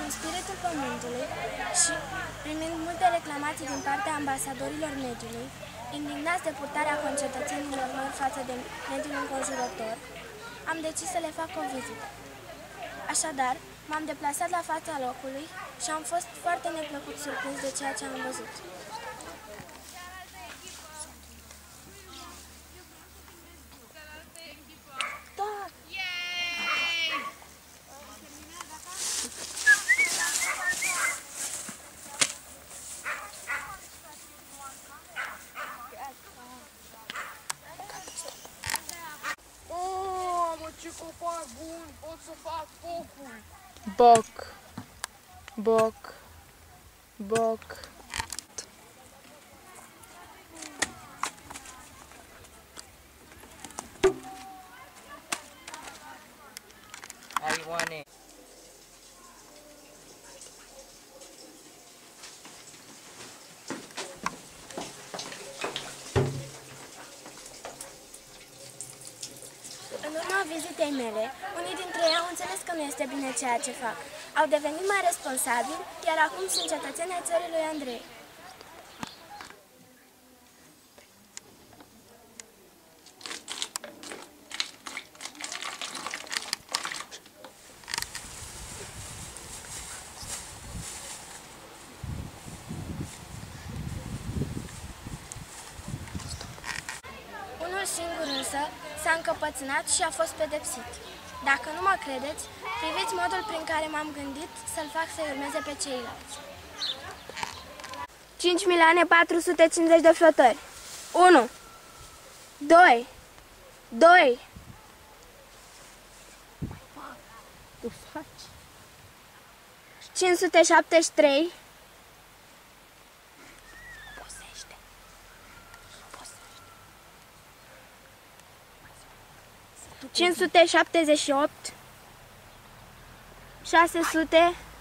în spiritul pământului și primind multe reclamații din partea ambasadorilor mediului, indignați de purtarea concetățenilor lor față de mediul înconjurător, am decis să le fac o vizită. Așadar, m-am deplasat la fața locului și am fost foarte neplăcut surprins de ceea ce am văzut. Ce copac bun, pot să fac focul. Boc, boc, boc. Hai, Ioane. În urma vizitei mele, unii dintre ei au înțeles că nu este bine ceea ce fac. Au devenit mai responsabili, iar acum sunt cetățeni ai țării lui Andrei. Unul singur însă s-a încăpățânat și a fost pedepsit. Dacă nu mă credeți, priviți modul prin care m-am gândit să-l fac să-i urmeze pe ceilalți. 5.450.000 de flotări. 1 2 2 Tu faci? 573 578 600